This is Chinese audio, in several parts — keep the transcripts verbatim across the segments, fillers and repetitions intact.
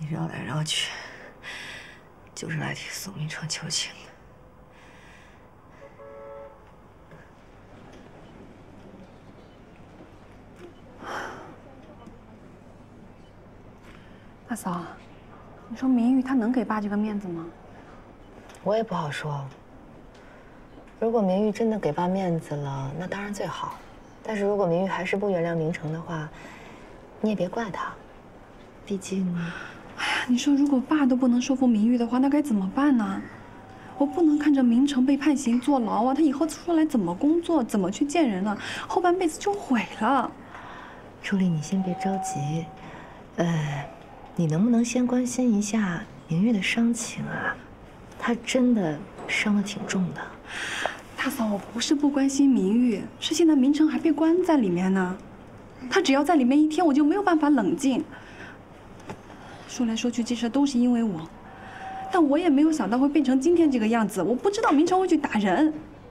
你绕来绕去，就是来替苏明成求情的。 大嫂，你说明玉他能给爸这个面子吗？ 我也不好说。如果明玉真的给爸面子了，那当然最好。但是如果明玉还是不原谅明成的话，你也别怪他。毕竟， 哎呀，你说如果爸都不能说服明玉的话，那该怎么办呢？我不能看着明成被判刑坐牢啊，他以后出来怎么工作，怎么去见人呢？后半辈子就毁了。 朱莉，你先别着急，呃，你能不能先关心一下明玉的伤情啊？他真的伤得挺重的。 大嫂，我不是不关心明玉，是现在明成还被关在里面呢。他只要在里面一天，我就没有办法冷静。说来说去，这事都是因为我，但我也没有想到会变成今天这个样子。我不知道明成会去打人。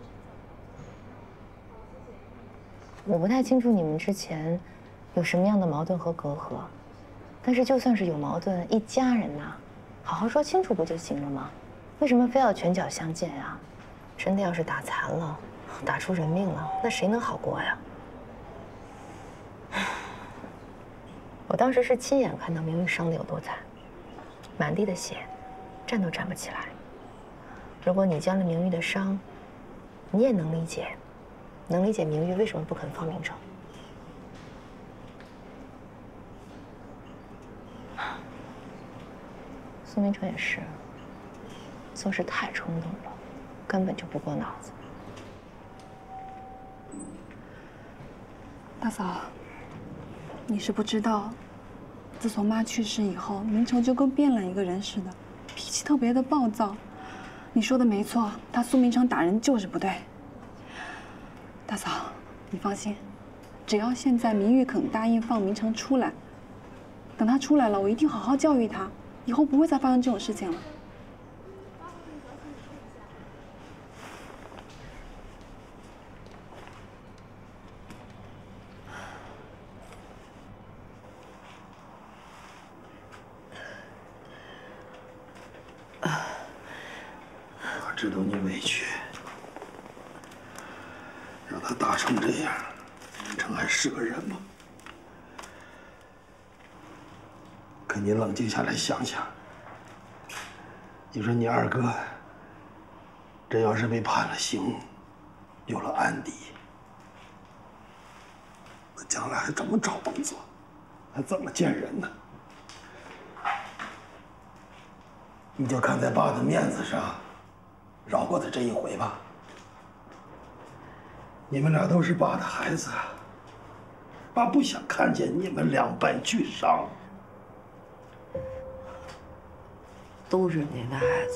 我不太清楚你们之前有什么样的矛盾和隔阂，但是就算是有矛盾，一家人呐，好好说清楚不就行了吗？为什么非要拳脚相见呀？真的要是打残了，打出人命了，那谁能好过呀？我当时是亲眼看到明玉伤得有多惨，满地的血，站都站不起来。如果你将了明玉的伤，你也能理解，能理解明玉为什么不肯放明成。苏明成也是，做事太冲动了，根本就不过脑子。 大嫂，你是不知道，自从妈去世以后，明成就跟变了一个人似的，脾气特别的暴躁。你说的没错，他苏明成打人就是不对。大嫂，你放心，只要现在明玉肯答应放明成出来，等他出来了，我一定好好教育他，以后不会再发生这种事情了。 我知道你委屈，让他打成这样，明成还是个人吗？可你冷静下来想想，你说你二哥真要是被判了刑，有了案底，那将来还怎么找工作，还怎么见人呢？你就看在爸的面子上，饶过他这一回吧。你们俩都是爸的孩子，爸不想看见你们两败俱伤。 都是您的孩子，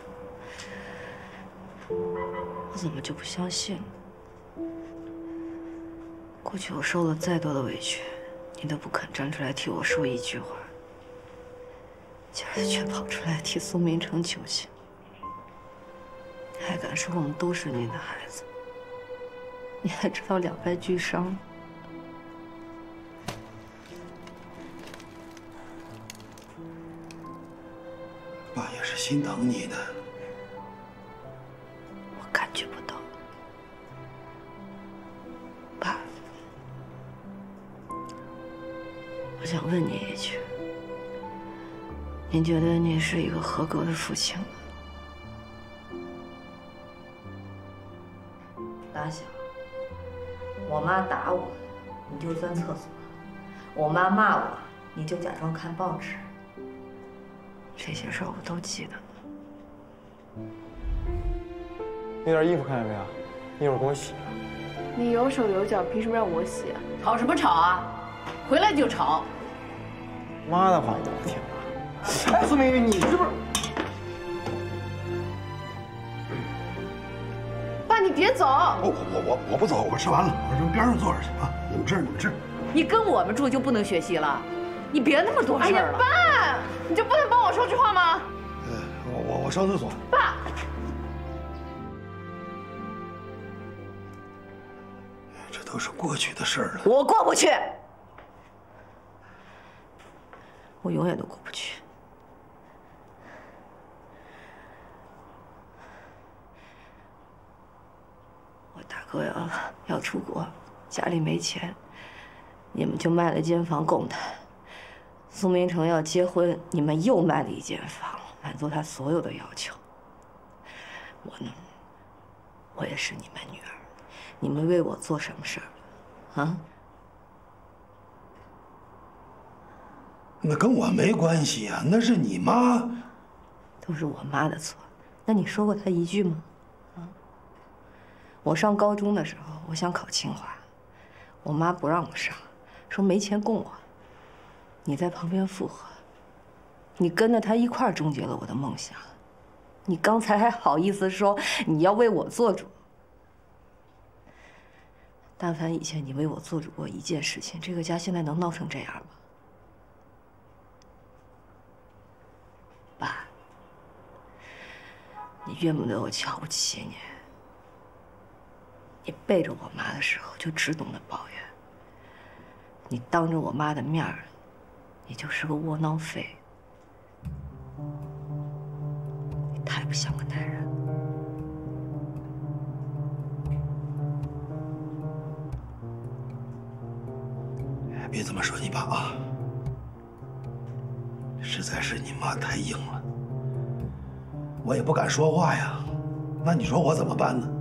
我怎么就不相信呢？过去我受了再多的委屈，你都不肯站出来替我说一句话，今儿却跑出来替苏明成求情，还敢说我们都是您的孩子，你还知道两败俱伤？ 爸也是心疼你的， 我感觉不到。爸，我想问你一句，您觉得您是一个合格的父亲吗？打小，我妈打我，你就钻厕所；我妈骂我，你就假装看报纸。这些事儿我都记得呢。 那件衣服看见没有？一会儿给我洗了。 你有手有脚，凭什么让我洗啊？ 吵什么吵啊？回来就吵。 妈的话你都不听了。哎，苏明玉，你是不是？ 爸，你别走！ 我我我我不走，我吃完了，我上边上坐着去啊！你们吃，你们吃。 你跟我们住就不能学习了？你别那么多事儿了。 哎呀，爸，你就不能帮我说句话吗？ 呃，我我我上厕所。 爸， 这都是过去的事儿了。 我过不去，我永远都过不去。 哥要要出国，家里没钱，你们就卖了间房供他。苏明成要结婚，你们又卖了一间房，满足他所有的要求。我呢，我也是你们女儿，你们为我做什么事儿？啊？ 那跟我没关系啊，那是你妈。 都是我妈的错。那你说过她一句吗？啊？我上高中的时候，我想考清华，我妈不让我上，说没钱供我。你在旁边附和，你跟着她一块儿终结了我的梦想。你刚才还好意思说你要为我做主。但凡以前你为我做主过一件事情，这个家现在能闹成这样吗？爸，你怨不得我瞧不起你。你背着我妈的时候就只懂得抱怨，你当着我妈的面儿，你就是个窝囊废。你太不像个男人。 别这么说你爸啊，实在是你妈太硬了，我也不敢说话呀。那你说我怎么办呢？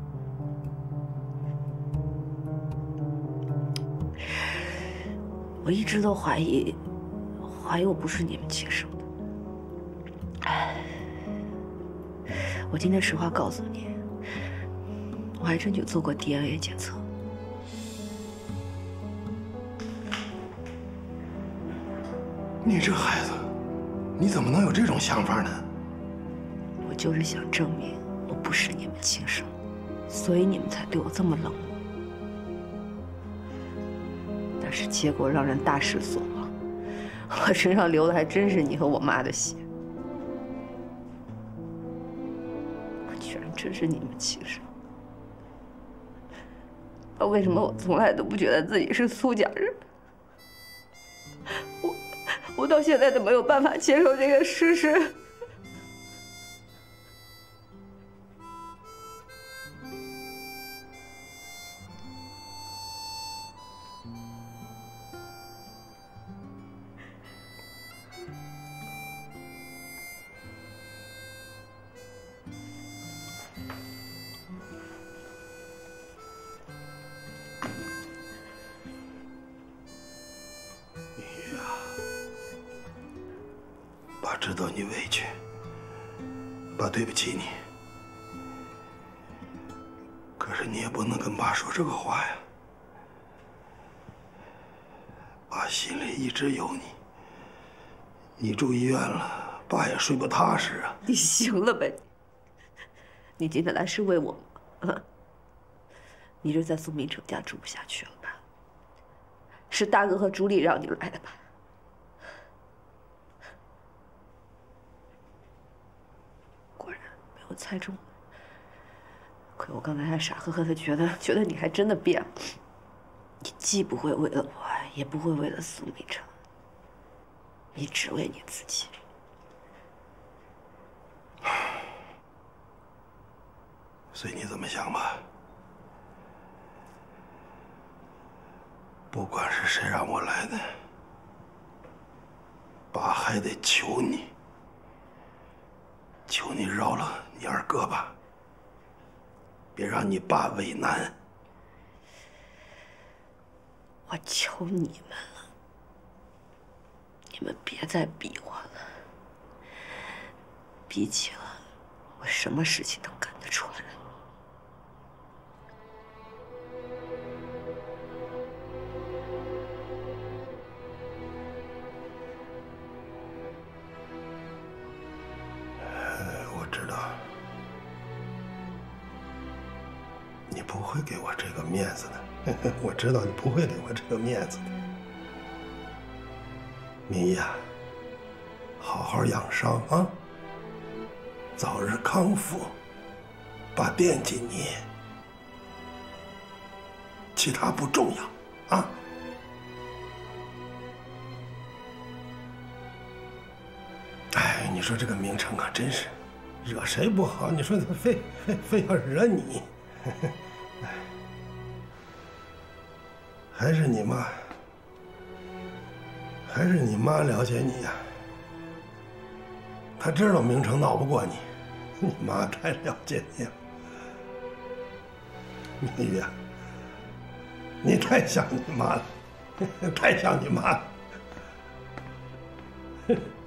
我一直都怀疑，怀疑我不是你们亲生的。我今天实话告诉你，我还真去做过 D N A 检测。 你这孩子，你怎么能有这种想法呢？ 我就是想证明我不是你们亲生，所以你们才对我这么冷漠。但是结果让人大失所望，我身上流的还真是你和我妈的血。我居然真是你们亲生。那为什么我从来都不觉得自己是苏家人？我我到现在都没有办法接受这个事实。 爸知道你委屈，爸对不起你。可是你也不能跟爸说这个话呀。爸心里一直有你，你住医院了，爸也睡不踏实啊。 你行了呗？你今天来是为我吗？啊？你是在苏明成家住不下去了吧？是大哥和朱莉让你来的吧？我猜中了，亏我刚才还傻呵呵的觉得，觉得你还真的变了。你既不会为了我，也不会为了苏明成，你只为你自己。 随你怎么想吧。不管是谁让我来的，爸还得求你，求你饶了你二哥吧，别让你爸为难。 我求你们了，你们别再逼我了，逼急了，我什么事情都干得出来。 你不会给我这个面子的，我知道你不会给我这个面子的。明义啊，好好养伤啊，早日康复。爸惦记你，其他不重要啊。哎，你说这个明成啊，真是惹谁不好，你说他非非非要惹你。哎， 还是你妈，还是你妈了解你呀。她知道明成闹不过你，你妈太了解你了。明玉啊，你太像你妈了，太像你妈了。